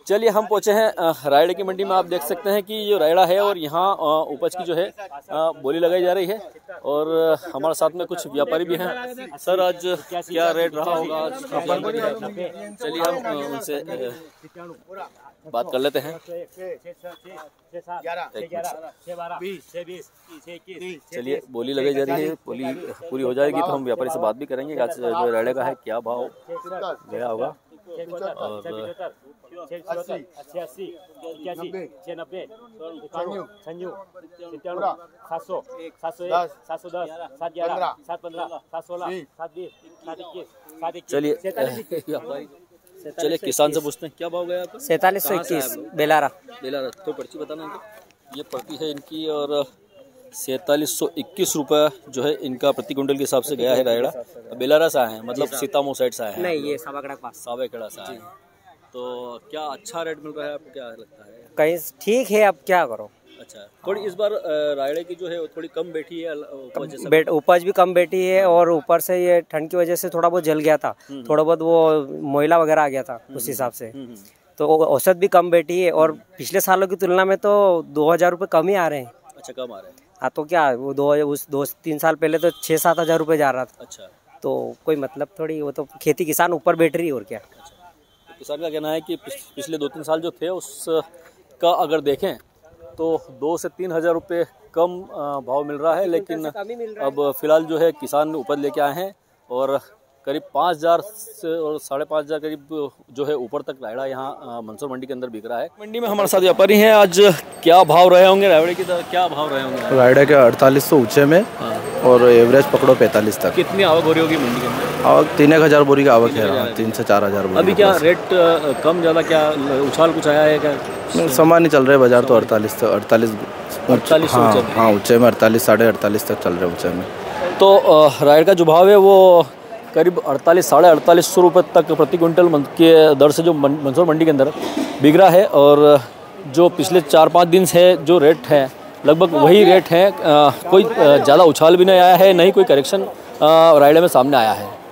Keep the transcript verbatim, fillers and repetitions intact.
चलिए हम पहुंचे हैं रायड़े की मंडी में। आप देख सकते हैं कि ये रायड़ा है और यहाँ उपज की जो है बोली लगाई जा रही है और हमारे साथ में कुछ व्यापारी भी हैं। सर आज क्या रेट रहा होगा आज? चलिए हम उनसे बात कर लेते हैं। चलिए बोली लगाई जा रही है, बोली पूरी हो जाएगी तो हम व्यापारी से बात भी करेंगे आज जो रायड़े का है क्या भाव गया होगा। और अस्सी अस्सी इक्यासी छियानबे इक्यानवे सत्तानवे सात सौ सात सौ एक सात सौ दस सात ग्यारह सात पंद्रह सात सोलह सात बीस सात इक्कीस सात इक्कीस। चलिए चलिए किसान से पूछते हैं क्या भाव गया आपका? सैतालीस सौ इक्कीस बेलारा बेलारा तो पर्ची बताना है। ये पर्ची है इनकी और सैतालीस सौ इक्कीस रुपये जो है इनका प्रति क्विंटल के हिसाब से गया है रायड़ा। बेलारा सा है मतलब सीतामऊ साइड सा है, नहीं ये सावाखेड़ा पास सावाखेड़ा सा है। तो क्या अच्छा रेट मिल रहा है आपको क्या लगता है? कहीं ठीक है, अब क्या करो। अच्छा थोड़ी इस बार रायड़े की जो है वो थोड़ी कम बैठी है, बेट उपज भी कम बैठी है और ऊपर से ये ठंड की वजह से थोड़ा बहुत जल गया था, थोड़ा बहुत वो मोयला वगैरह आ गया था उस हिसाब से, तो औसत भी कम बैठी है और पिछले सालों की तुलना में तो दो हजार रुपये कम ही आ रहे हैं। अच्छा कम आ रहे हैं? हाँ तो क्या वो दो उस दो तीन साल पहले तो छः सात हजार रुपये जा रहा था। अच्छा तो कोई मतलब थोड़ी, वो तो खेती किसान ऊपर बैठ रही है और क्या। अच्छा किसान का कहना है कि पिछले दो तीन साल जो थे उसका अगर देखें तो दो से तीन हजार रुपये कम भाव मिल रहा है, लेकिन अब फिलहाल जो है किसान उपज लेके आए हैं और करीब पाँच हजार से और साढ़े पाँच हजार करीब जो है ऊपर तक रायड़ा यहाँ मंसूर मंडी के अंदर बिक रहा है। मंडी में हमारे साथ व्यापारी हैं। आज क्या भाव रहे होंगे रायड़े की? क्या भाव रहे होंगे रायड़े के? अड़तालीस सौ ऊंचे में और एवरेज पकड़ो पैंतालीस तक। कितनी आवक हो रही होगी मंडी के अंदर? आवक तीन एक हजार बोरी की आवक है, तीन से चार हजार बोरी। अभी क्या रेट कम ज़्यादा क्या उछाल कुछ आया है क्या? सामान नहीं चल रहे बाजार तो अड़तालीस तक अड़तालीस अड़तालीस हाँ ऊंचे में अड़तालीस साढ़े अड़तालीस तक चल रहे ऊंचे में। तो रायड़ का जो भाव है वो करीब अड़तालीस साढ़े अड़तालीस सौ रुपये तक प्रति क्विंटल के दर से जो मंसूर मंडी के अंदर बिक रहा है और जो पिछले चार पाँच दिन से जो रेट है लगभग वही रेट है। कोई ज़्यादा उछाल भी नहीं आया है, नहीं कोई करेक्शन रायड़े में सामने आया है।